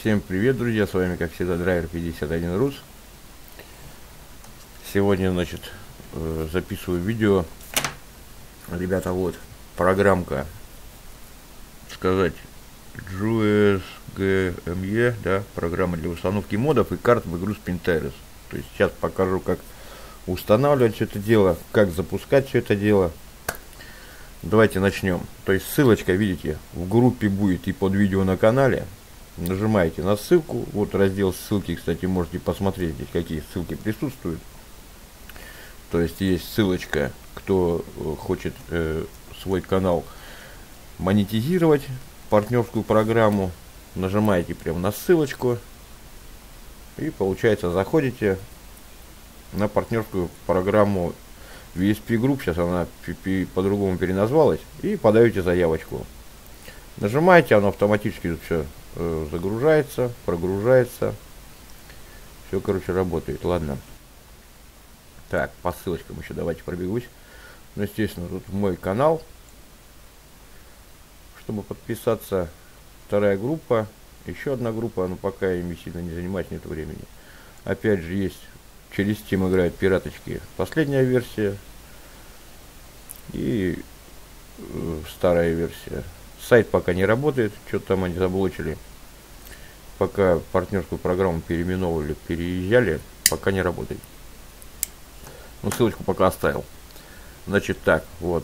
Всем привет, друзья, с вами как всегда Драйвер 51 Рус. Сегодня, значит, записываю видео. Ребята, вот программка, сказать, JUSGME, да, программа для установки модов и карт в игру Spinterest. То есть сейчас покажу, как устанавливать все это дело, как запускать все это дело. Давайте начнем. То есть ссылочка, видите, в группе будет и под видео на канале. Нажимаете на ссылку. Вот раздел ссылки, кстати, можете посмотреть здесь, какие ссылки присутствуют. То есть есть ссылочка, кто хочет свой канал монетизировать, партнерскую программу. Нажимаете прямо на ссылочку. И получается заходите на партнерскую программу VSP Group, сейчас она по-другому переназвалась, и подаете заявочку. Нажимаете, оно автоматически тут все загружается, прогружается. Все, короче, работает. Ладно. Так, по ссылочкам еще давайте пробегусь. Ну, естественно, тут мой канал. Чтобы подписаться, вторая группа, еще одна группа, но пока ими сильно не занимать, нет времени. Опять же, есть через Steam играют пираточки. Последняя версия и старая версия. Сайт пока не работает, что-то там они заблочили. Пока партнерскую программу переименовывали, переезжали, пока не работает. Ну, ссылочку пока оставил. Значит, так, вот.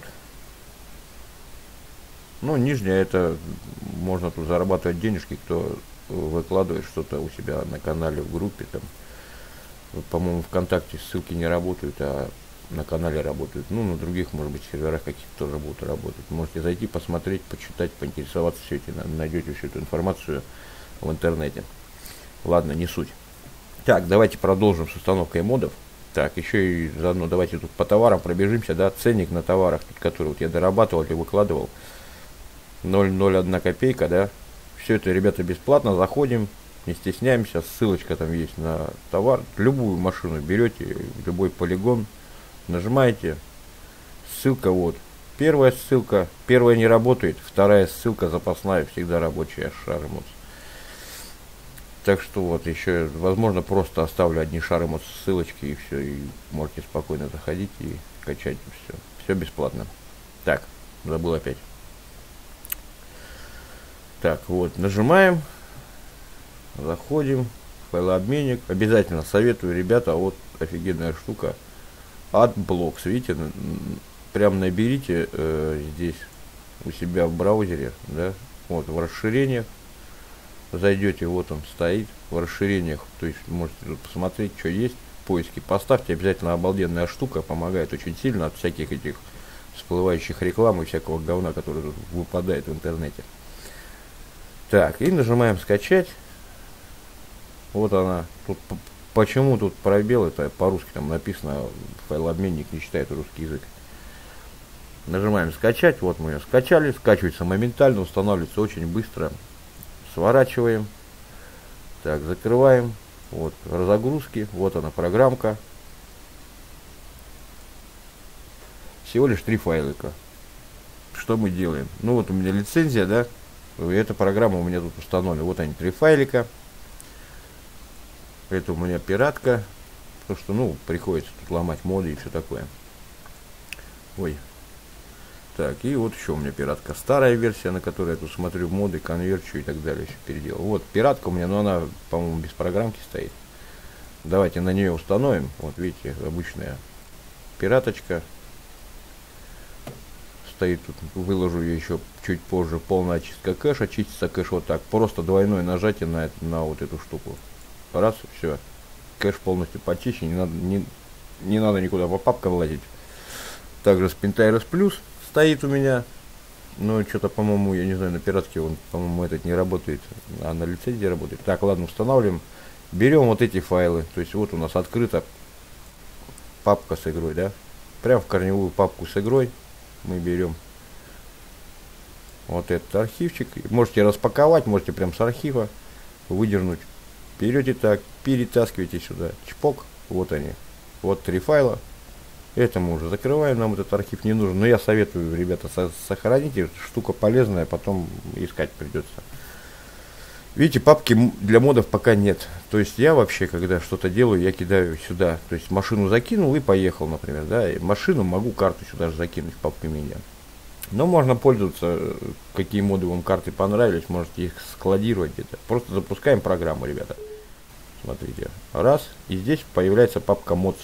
Ну, нижняя, это можно тут зарабатывать денежки, кто выкладывает что-то у себя на канале, в группе там. По-моему, ВКонтакте ссылки не работают, а на канале работают. Ну, на других, может быть, серверах каких-то тоже будут работать. Можете зайти, посмотреть, почитать, поинтересоваться все это. Найдете всю эту информацию в интернете. Ладно, не суть. Так, давайте продолжим с установкой модов. Так, еще и заодно давайте тут по товарам пробежимся, да. Ценник на товарах, тут, который вот я дорабатывал или выкладывал. 0,01 копейка, да. Все это, ребята, бесплатно. Заходим. Не стесняемся, ссылочка там есть на товар. Любую машину берете, любой полигон, нажимаете. Ссылка вот. Первая ссылка, первая не работает, вторая ссылка запасная, всегда рабочая, шармус. Так что вот еще, возможно, просто оставлю одни шармус ссылочки и все, и можете спокойно заходить и качать все. Все бесплатно. Так, забыл опять. Так, вот, нажимаем. Заходим, файлообменник. Обязательно советую, ребята, вот офигенная штука. AdBlocks, видите, прям наберите здесь у себя в браузере, да, вот в расширениях. Зайдете, вот он стоит в расширениях, то есть можете тут посмотреть, что есть, поиски поставьте, обязательно обалденная штука, помогает очень сильно от всяких этих всплывающих реклам и всякого говна, который тут выпадает в интернете. Так, и нажимаем скачать. Вот она. Тут, почему тут пробел? Это по-русски там написано. Файлообменник не читает русский язык. Нажимаем скачать. Вот мы ее скачали. Скачивается моментально. Устанавливается очень быстро. Сворачиваем. Так, закрываем. Вот разогрузки. Вот она программка. Всего лишь 3 файлика. Что мы делаем? Ну вот у меня лицензия, да. И эта программа у меня тут установлена. Вот они, 3 файлика. Это у меня пиратка, потому что, ну, приходится тут ломать моды и все такое. Ой. Так, и вот еще у меня пиратка. Старая версия, на которой я тут смотрю моды, конверчу и так далее, еще переделал. Вот пиратка у меня, но она, по-моему, без программки стоит. Давайте на нее установим. Вот видите, обычная пираточка. Стоит тут, выложу ее еще чуть позже. Полная очистка кэша. Чистится кэш вот так. Просто двойное нажатие на вот эту штуку. Раз, все. Кэш полностью почищен, не надо никуда по папкам лазить. Также Spinterest Plus стоит у меня. Но что-то, по-моему, я не знаю, на пиратке он, по-моему, этот не работает, а на лицензии работает. Так, ладно, устанавливаем. Берем вот эти файлы. То есть вот у нас открыта папка с игрой, да. Прям в корневую папку с игрой мы берем вот этот архивчик. Можете распаковать, можете прям с архива выдернуть. Берете так, перетаскиваете сюда, чпок, вот они, вот 3 файла. Это мы уже закрываем, нам этот архив не нужен. Но я советую, ребята, сохраните, штука полезная, потом искать придется. Видите, папки для модов пока нет. То есть я вообще, когда что-то делаю, я кидаю сюда. То есть машину закинул и поехал, например, да. И машину могу карту сюда же закинуть в папку медиа. Но можно пользоваться, какие моды вам карты понравились, можете их складировать где-то. Просто запускаем программу, ребята. Смотрите, раз, и здесь появляется папка mods.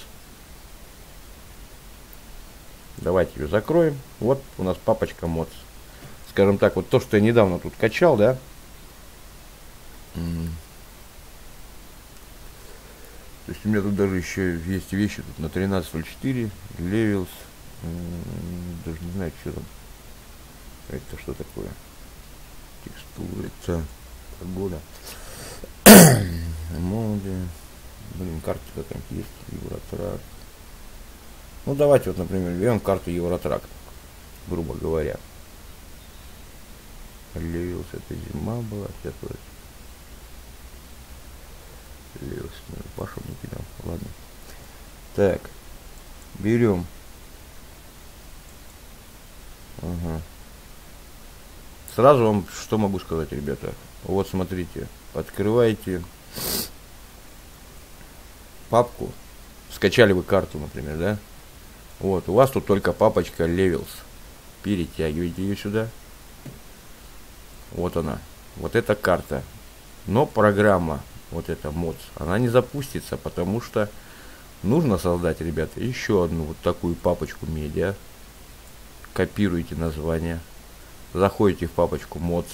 Давайте ее закроем. Вот у нас папочка mods. Скажем так, вот то, что я недавно тут качал, да. То есть у меня тут даже еще есть вещи тут на 13.04, Levels, даже не знаю, что там. Это что такое? Текстуры, это погода. Моды. Блин, карты там есть. Евротрак. Ну давайте вот, например, берем карту Евротрак, грубо говоря. Levels, это зима была, сейчас вот. Levels, Паша мне кидал. Ладно. Так. Берем. Ага. Сразу вам что могу сказать, ребята. Вот смотрите, открываете папку, скачали вы карту, например, да? Вот, у вас тут только папочка Levels. Перетягиваете ее сюда. Вот она. Вот эта карта. Но программа, вот эта mods, она не запустится, потому что нужно создать, ребята, еще одну вот такую папочку медиа. Копируете название. Заходите в папочку mods.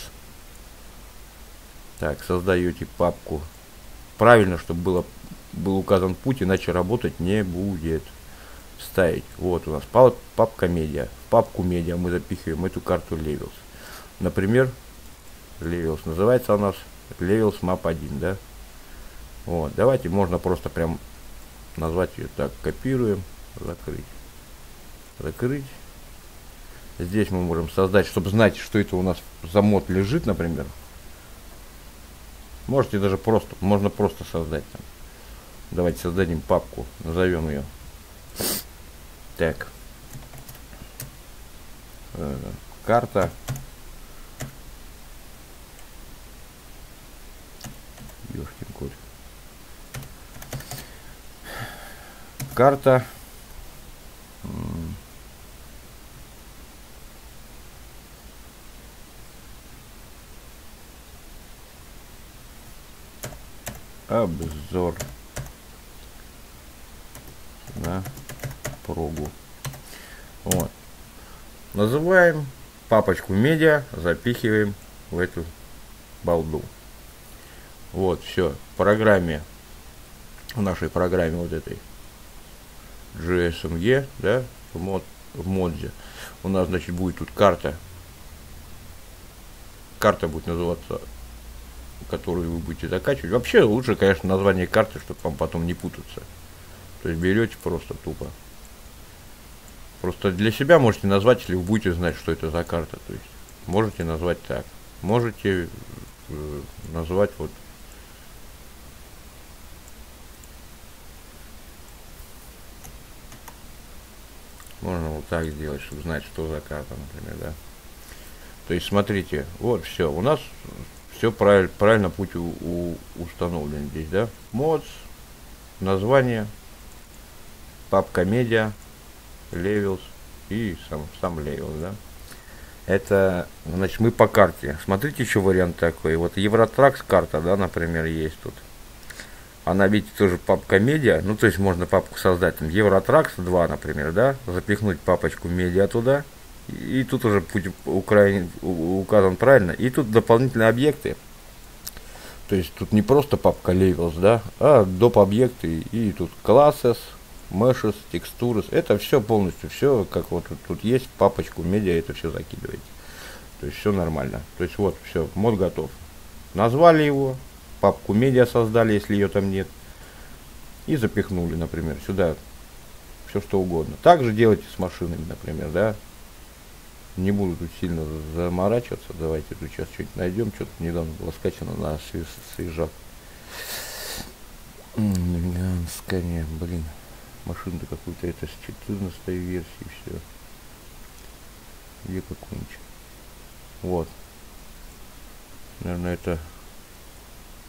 Так, создаете папку. Правильно, чтобы был указан путь, иначе работать не будет. Ставить. Вот у нас папка медиа. В папку медиа мы запихиваем эту карту Levels. Например, Levels. Называется у нас Levels Map 1, да? Вот. Давайте можно просто прям назвать ее так. Копируем. Закрыть. Закрыть. Здесь мы можем создать, чтобы знать, что это у нас за мод лежит, например. Можете даже просто, можно просто создать там. Давайте создадим папку, назовем ее. Так. Карта. Ёшкин кот. Карта. Обзор на прогу. Вот. Называем папочку медиа, запихиваем в эту балду. Вот, все. В программе, в нашей программе вот этой GSMG, да, в моде, у нас, значит, будет тут карта. Карта будет называться, которую вы будете закачивать. Вообще лучше, конечно, название карты, чтобы вам потом не путаться. То есть берете просто тупо. Просто для себя можете назвать, если вы будете знать, что это за карта. То есть можете назвать так. Можете назвать вот. Можно вот так сделать, чтобы знать, что за карта, например, да. То есть смотрите, вот все, у нас все правильно путь установлен здесь, да. Mods, название, папка медиа, Levels и сам Levels, да. Это, значит, мы по карте. Смотрите, еще вариант такой. Вот Евротракс карта, да, например, есть тут. Она, видите, тоже папка медиа. Ну, то есть можно папку создать. Там Евротракс 2, например, да. Запихнуть папочку медиа туда. И тут уже путь указан правильно. И тут дополнительные объекты. То есть тут не просто папка Levels, да, а доп. Объекты. И тут classes, meshes, textures. Это все полностью, все как вот тут есть папочку медиа, это все закидываете. То есть все нормально. То есть вот все, мод готов. Назвали его, папку медиа создали, если ее там нет. И запихнули, например, сюда все что угодно. Также делайте с машинами, например, да. Не буду тут сильно заморачиваться. Давайте тут сейчас что-нибудь найдем. Что-то недавно было скачано на свежак. Скания, блин. Машина-то какую-то, это с 14 версии все. Где какую-нибудь? Вот. Наверное, это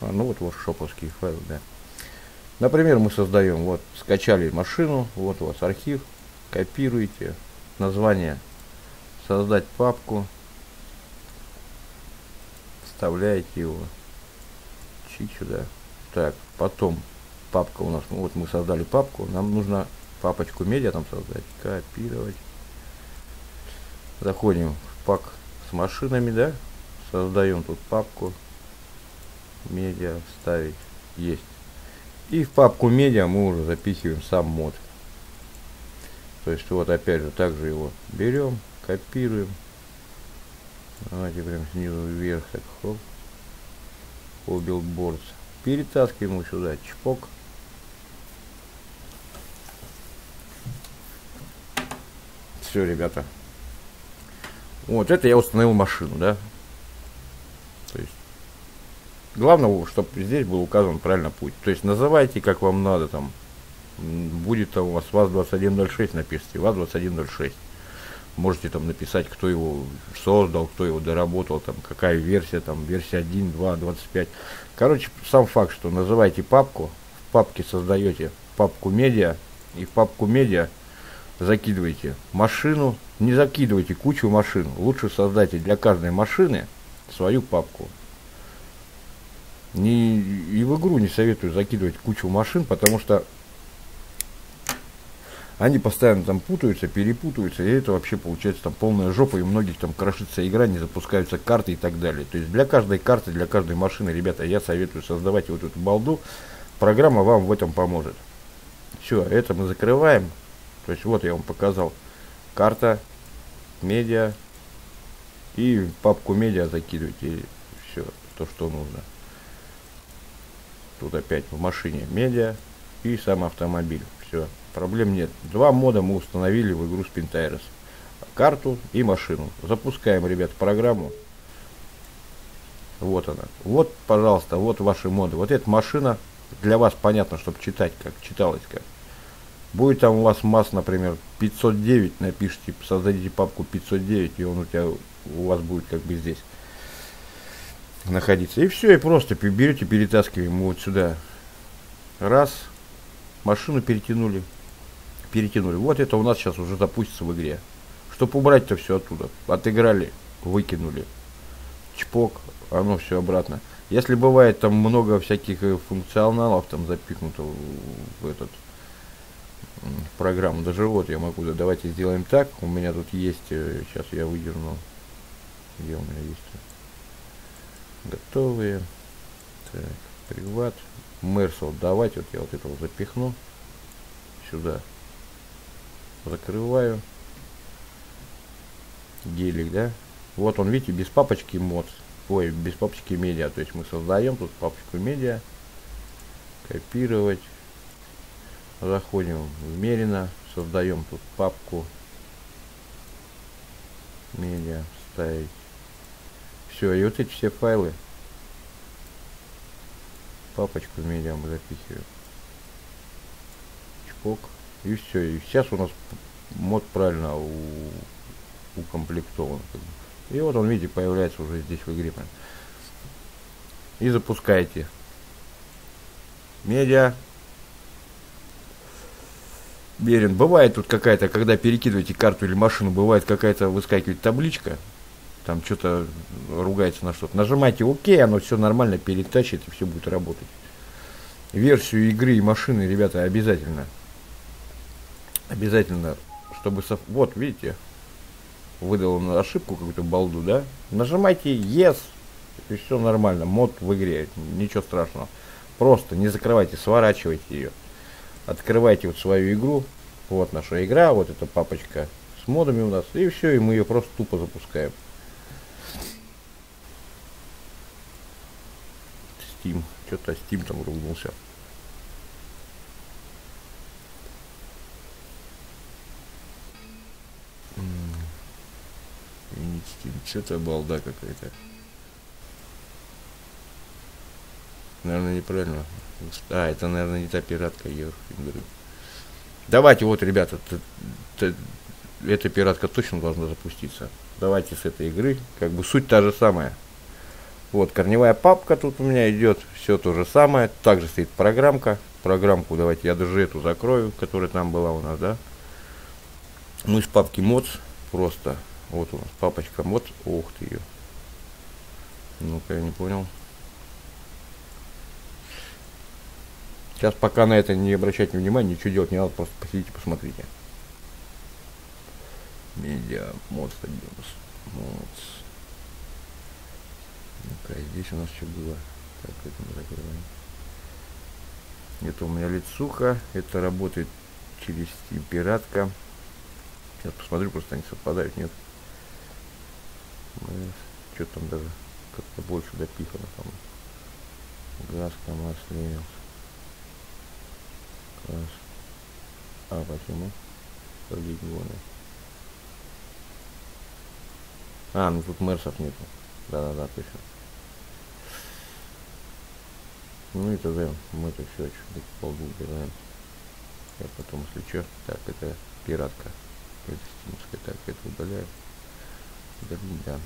ну вот воркшоповские файлы, да. Например, мы создаем, вот, скачали машину, вот у вас архив, копируете, название, создать папку, вставляете его, чик сюда. Так, потом папка у нас, ну вот мы создали папку, нам нужно папочку медиа там создать, копировать. Заходим в пак с машинами, да, создаем тут папку, медиа, вставить, есть. И в папку медиа мы уже запихиваем сам мод. То есть вот опять же также его берем, копируем. Давайте прям снизу вверх, так хоп, по билдборд. Перетаскиваем его сюда, чпок. Все, ребята. Вот это я установил машину, да. То есть главное, чтобы здесь был указан правильно путь. То есть называйте как вам надо там. Будет там у вас ВАЗ-2106, напишите ВАЗ-2106. Можете там написать, кто его создал, кто его доработал, там какая версия, там версия 1, 2, 25. Короче, сам факт, что называете папку, в папке создаете папку медиа, и в папку медиа закидываете машину, не закидывайте кучу машин, лучше создайте для каждой машины свою папку. И в игру не советую закидывать кучу машин, потому что они постоянно там путаются, перепутаются, и это вообще получается там полная жопа, и у многих там крошится игра, не запускаются карты и так далее. То есть для каждой карты, для каждой машины, ребята, я советую создавать вот эту балду, программа вам в этом поможет. Все, это мы закрываем. То есть вот я вам показал карта, медиа, и в папку медиа закидывайте все, то, что нужно. Тут опять в машине медиа и сам автомобиль. Все, проблем нет. Два мода мы установили в игру Spintails. Карту и машину. Запускаем, ребят, программу. Вот она. Вот, пожалуйста, вот ваши моды. Вот эта машина для вас понятно, чтобы читать, как читалось как. Будет там у вас МАЗ, например, 509, напишите, создадите папку 509, и он у вас будет как бы здесь находиться. И все, и просто берете, перетаскиваем вот сюда. Раз, машину перетянули. Вот это у нас сейчас уже запустится в игре. Чтобы убрать-то все оттуда. Отыграли, выкинули. Чпок, оно все обратно. Если бывает там много всяких функционалов там запихнуто в этот программу, даже вот я могу, давайте сделаем так. У меня тут есть, сейчас я выдерну, где у меня есть готовые. Так, приват, мерсел, давайте вот я вот этого запихну сюда, закрываю, гелик, да, вот он, видите, без папочки мод, ой, без папочки медиа, то есть мы создаем тут папочку медиа, копировать, заходим в Мерина, создаем тут папку медиа, ставить, все, и вот эти все файлы, папочку медиа мы запихиваем, чпок, и все, и сейчас у нас мод правильно укомплектован. И вот он, видите, появляется уже здесь в игре. И запускаете медиа. Берем. Бывает тут какая-то, когда перекидываете карту или машину, бывает какая-то выскакивает табличка. Там что-то ругается на что-то. Нажимайте ОК, оно все нормально перетащит и все будет работать. Версию игры и машины, ребята, обязательно. Обязательно, чтобы... Вот, видите, выдал на ошибку какую-то балду, да? Нажимайте Yes, и все нормально. Мод в игре, ничего страшного. Просто не закрывайте, сворачивайте ее. Открывайте вот свою игру. Вот наша игра, вот эта папочка с модами у нас. И все, и мы ее просто тупо запускаем. Steam. Что-то Steam там ругнулся. Что-то балда какая-то. Наверное, неправильно. А, это, наверное, не та пиратка. Давайте, вот, ребята, эта пиратка точно должна запуститься. Давайте с этой игры. Как бы суть та же самая. Вот, корневая папка тут у меня идет, все то же самое. Также стоит программка. Программку давайте я даже эту закрою, которая там была у нас, да. Ну, из папки mods просто. Вот у нас папочка mods. Ух ты ее. Ну-ка, я не понял. Сейчас пока на это не обращайте внимания, ничего делать не надо, просто посидите, посмотрите. Медиа, mods, mods. Ну-ка, здесь у нас что было? Так, это мы закрываем. Это у меня лицуха, это работает через Steam пиратка. Сейчас посмотрю, просто они совпадают, нет. Что там даже как-то больше допихано, по-моему. Газ, КамАЗ, Ленинс. Класс. А почему? Полигоны. А, ну тут мерсов нету. Да-да-да, точно. Ну и тогда мы это все полгу убираем. Я потом, если что, так, это пиратка. Это стимовская, так, это удаляем. Удалить, да.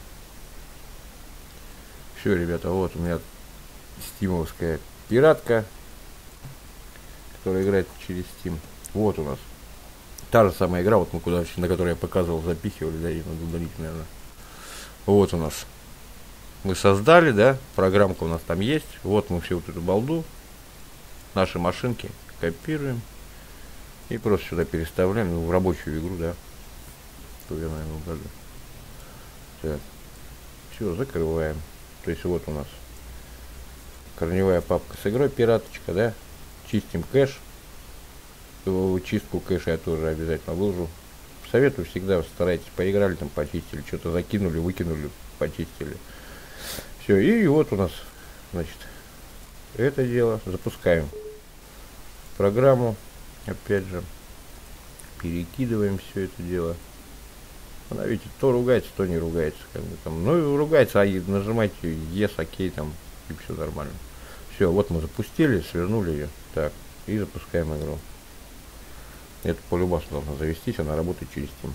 Все, ребята, вот у меня стимовская пиратка, которая играет через Steam. Вот у нас та же самая игра, вот мы куда, на которой я показывал, запихивали, да, и надо удалить, наверное. Вот у нас. Мы создали, да, программка у нас там есть. Вот мы всю вот эту балду, наши машинки копируем и просто сюда переставляем, ну, в рабочую игру, да. То я, наверное, удалю. Так. Все, закрываем. То есть вот у нас корневая папка с игрой, пираточка, да. Чистим кэш. Чистку кэша я тоже обязательно выложу. Советую всегда, старайтесь, поиграли там, почистили, что-то закинули, выкинули, почистили. Все, и вот у нас, значит, это дело. Запускаем программу, опять же, перекидываем все это дело. Она, видите, то ругается, то не ругается, как бы там. Ну, ругается, а нажимайте yes, окей, там, и все нормально. Все, вот мы запустили, свернули ее. Так, и запускаем игру. Это по-любому должна завестись, она работает через Steam.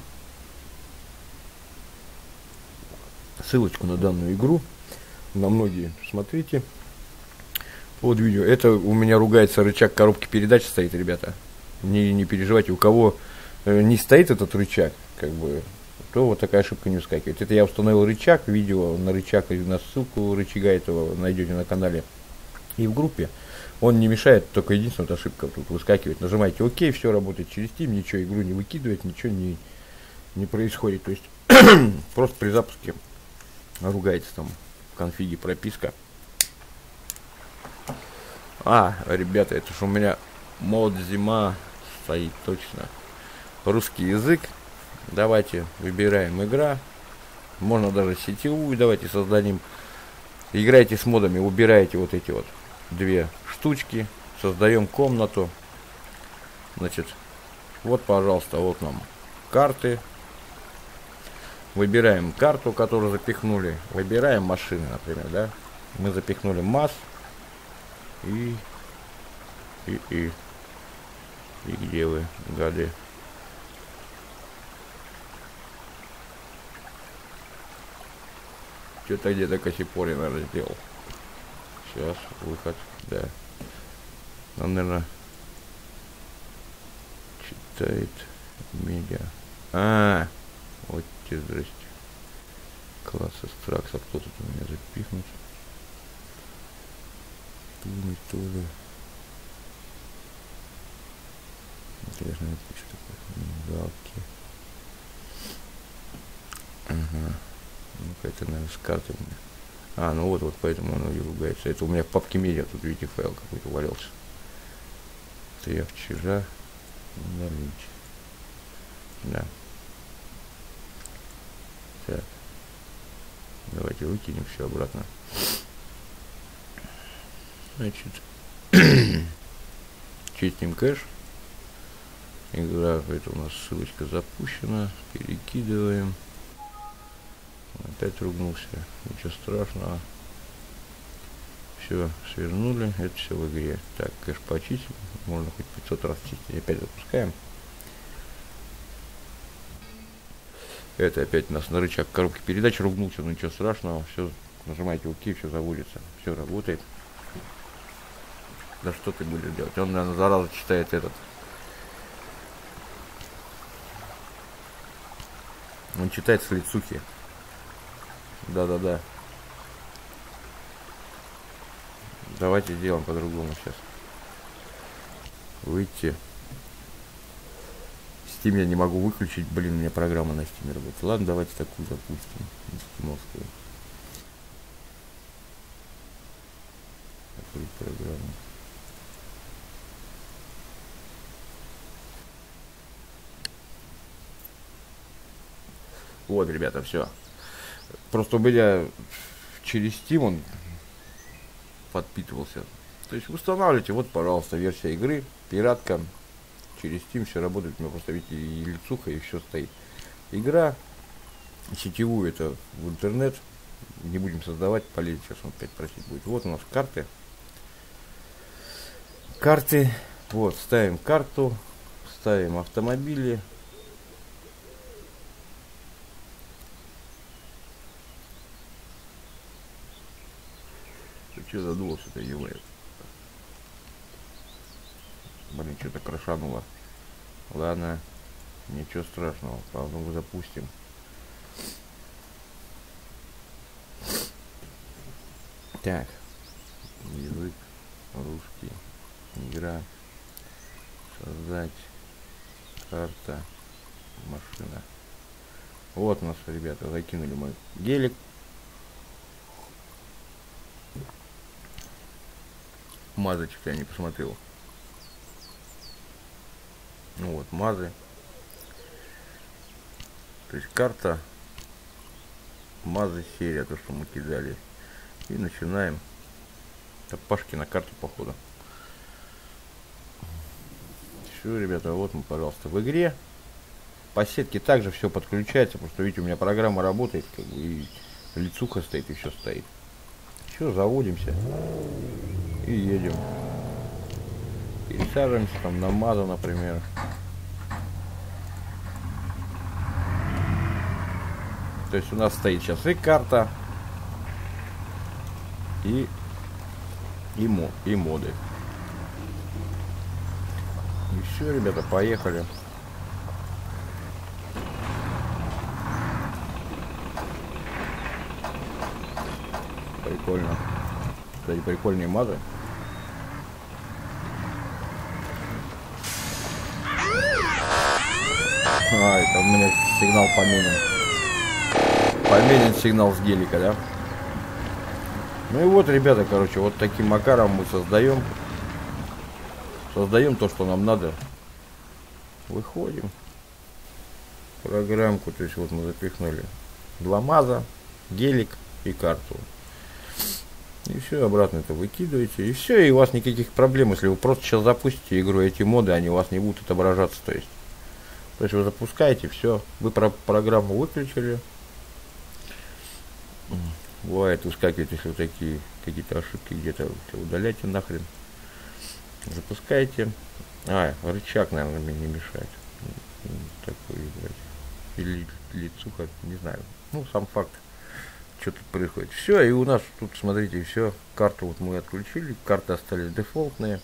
Ссылочку на данную игру, на многие смотрите под видео. Это у меня ругается рычаг коробки передач стоит, ребята. Не переживайте, у кого не стоит этот рычаг, как бы, то вот такая ошибка не выскакивает. Это я установил рычаг, видео на рычаг, на ссылку рычага этого найдете на канале и в группе. Он не мешает, только единственная вот ошибка тут выскакивает. Нажимаете ОК, все работает через Steam, ничего игру не выкидывает, ничего не происходит. То есть просто при запуске ругается там в конфиге прописка. А, ребята, это ж у меня мод зима стоит точно. Русский язык. Давайте выбираем игра. Можно даже сетевую, давайте создадим. Играйте с модами, убираете вот эти вот две штучки, создаем комнату. Значит, вот, пожалуйста, вот нам карты. Выбираем карту, которую запихнули. Выбираем машины, например, да. Мы запихнули МАЗ. И где вы, гады? Что-то где-то Косипори, наверное, сделал. Сейчас, выход, да. Он, наверное, читает медиа. А, вот те, здрасте. Класс экстракса, кто тут у меня запихнут? Тули, тули. Интересно, это что такое? Галки. Ага. Ну-ка, это, наверное, с карты у меня. А, ну вот поэтому оно и ругается. Это у меня в папке медиа, тут, видите, файл какой-то валялся. Это я вчера удалить. Да. Так. Давайте выкинем все обратно. Значит, чистим кэш. Игра, это у нас ссылочка запущена. Перекидываем. Опять ругнулся. Ничего страшного. Все, свернули. Это все в игре. Так, кэш почистим. Можно хоть 500 раз чистить. Опять запускаем. Это опять у нас на рычаг коробки передач ругнулся. Ну ничего страшного. Все Нажимаете ОК, все заводится, все работает. Да что ты будешь делать? Он, наверное, зараза читает этот. Он читает с лицухи. Да-да-да. Давайте сделаем по-другому сейчас. Выйти. Steam я не могу выключить. Блин, у меня программа на Steam работает. Ладно, давайте такую запустим. Стимовскую. Такую программу. Вот, ребята, все. Просто у меня через Steam он подпитывался. То есть устанавливайте, вот, пожалуйста, версия игры, пиратка. Через Steam все работает. У меня просто, видите, и лицуха, и все стоит. Игра сетевую, это в интернет. Не будем создавать, полезет, сейчас он опять просить будет. Вот у нас карты. Карты. Вот, ставим карту, ставим автомобили. Что задулось-то, ё-моё? Блин, что-то крашануло. Ладно, ничего страшного. Потом запустим. Так. Язык. Русский. Игра. Создать. Карта. Машина. Вот у нас, ребята, закинули мой гелик. Мазочек я не посмотрел. Ну вот, мазы. То есть карта, мазы, серия, то, что мы кидали. И начинаем. Это Пашки на карту, походу. Все, ребята, вот мы, пожалуйста, в игре. По сетке также все подключается, потому что, видите, у меня программа работает, как бы, и лицуха стоит, и все стоит. Все, заводимся. И едем. Пересаживаемся там на Мазу, например. То есть у нас стоит сейчас и карта, и моды. И все, ребята, поехали. Прикольно. Кстати, прикольные мазы. Это у меня сигнал поменен. Поменен сигнал с гелика, да? Ну и вот, ребята, короче, вот таким макаром мы создаем то, что нам надо. Выходим. Программку, то есть вот мы запихнули два маза, гелик и карту. И все, обратно это выкидываете. И все, и у вас никаких проблем. Если вы просто сейчас запустите игру, эти моды, они у вас не будут отображаться. То есть вы запускаете, все. Вы программу выключили. Бывает, выскакивает, если вот такие какие-то ошибки где-то, удаляйте нахрен. Запускаете. Рычаг, наверное, мне не мешает. Такой, или лицуха, не знаю. Ну, сам факт. Что тут происходит. Все, и у нас тут, смотрите, все. Карту вот мы отключили. Карты остались дефолтные.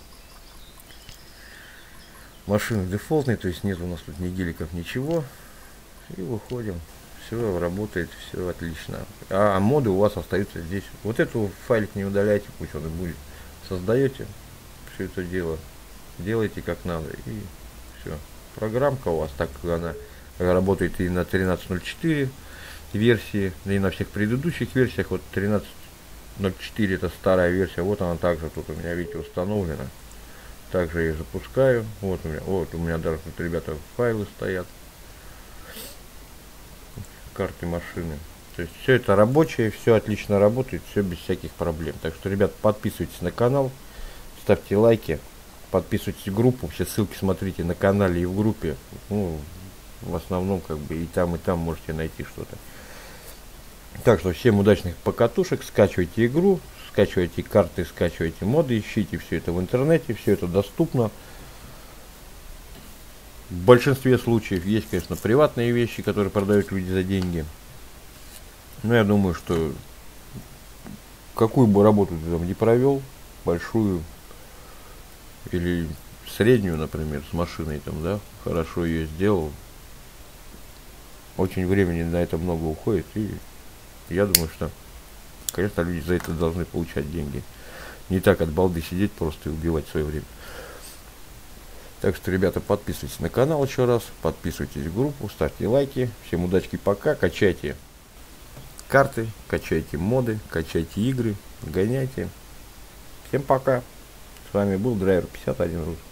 Машины дефолтные, то есть нет у нас тут ни геликов, ничего. И выходим. Все работает, все отлично. А моды у вас остаются здесь. Вот эту файлик не удаляйте, пусть он и будет. Создаете все это дело. Делайте как надо. И все. Программка у вас, так как она работает и на 13.04 версии, и на всех предыдущих версиях. Вот 13.04 это старая версия. Вот она также тут у меня, видите, установлена. Также я запускаю. Вот у меня даже тут, ребята, файлы стоят. Карты машины. То есть все это рабочее, все отлично работает, все без всяких проблем. Так что, ребят, подписывайтесь на канал, ставьте лайки, подписывайтесь в группу. Все ссылки смотрите на канале и в группе. Ну, в основном, как бы, и там можете найти что-то. Так что всем удачных покатушек, скачивайте игру, скачивайте карты, скачивайте моды, ищите все это в интернете, все это доступно. В большинстве случаев есть, конечно, приватные вещи, которые продают люди за деньги. Но я думаю, что какую бы работу ты там не провел, большую или среднюю, например, с машиной там, да, хорошо ее сделал, очень времени на это много уходит, и я думаю, что, конечно, люди за это должны получать деньги. Не так от балды сидеть просто и убивать свое время. Так что, ребята, подписывайтесь на канал еще раз, подписывайтесь в группу, ставьте лайки. Всем удачки, пока, качайте карты, качайте моды, качайте игры, гоняйте. Всем пока. С вами был Драйвер 51 Рус.